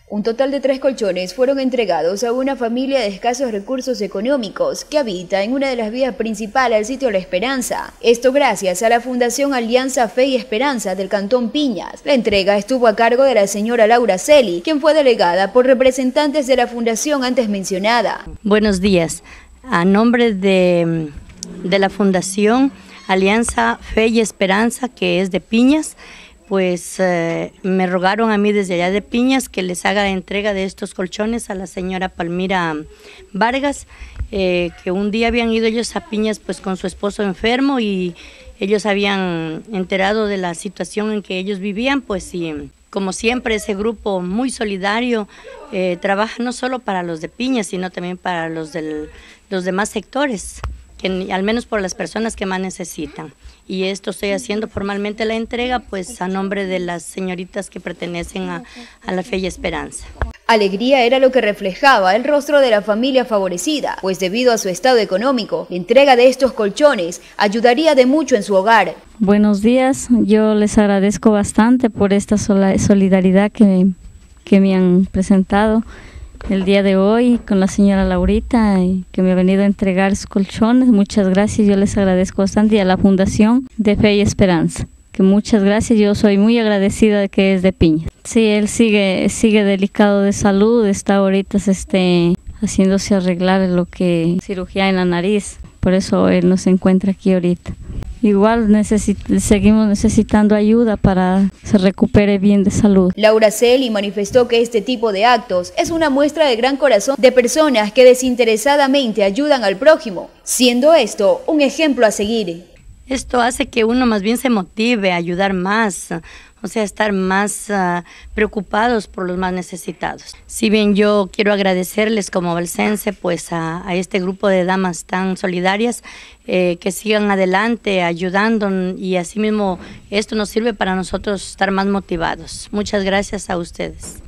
Un total de 3 colchones fueron entregados a una familia de escasos recursos económicos que habita en una de las vías principales al sitio La Esperanza. Esto gracias a la Fundación Alianza Fe y Esperanza del Cantón Piñas. La entrega estuvo a cargo de la señora Laura Celi, quien fue delegada por representantes de la fundación antes mencionada. Buenos días. A nombre de la Fundación Alianza Fe y Esperanza, que es de Piñas, pues me rogaron a mí desde allá de Piñas que les haga la entrega de estos colchones a la señora Palmira Vargas, que un día habían ido ellos a Piñas pues con su esposo enfermo y ellos habían enterado de la situación en que ellos vivían, pues y como siempre ese grupo muy solidario trabaja no solo para los de Piñas, sino también para los demás sectores, que al menos por las personas que más necesitan. Y esto estoy haciendo formalmente la entrega pues a nombre de las señoritas que pertenecen a la Fe y Esperanza. Alegría era lo que reflejaba el rostro de la familia favorecida, pues debido a su estado económico, la entrega de estos colchones ayudaría de mucho en su hogar. Buenos días, yo les agradezco bastante por esta solidaridad que me han presentado el día de hoy con la señora Laurita, que me ha venido a entregar sus colchones. Muchas gracias, yo les agradezco bastante, y a la Fundación de Fe y Esperanza, que muchas gracias, yo soy muy agradecida de que es de Piña. Sí, él sigue delicado de salud, está ahorita haciéndose arreglar cirugía en la nariz, por eso él no se encuentra aquí ahorita. Igual seguimos necesitando ayuda para que se recupere bien de salud. Laura Celi manifestó que este tipo de actos es una muestra de gran corazón de personas que desinteresadamente ayudan al prójimo, siendo esto un ejemplo a seguir. Esto hace que uno más bien se motive a ayudar más, o sea, estar más preocupados por los más necesitados. Si bien yo quiero agradecerles como valsense pues a este grupo de damas tan solidarias, que sigan adelante ayudando, y asimismo esto nos sirve para nosotros estar más motivados. Muchas gracias a ustedes.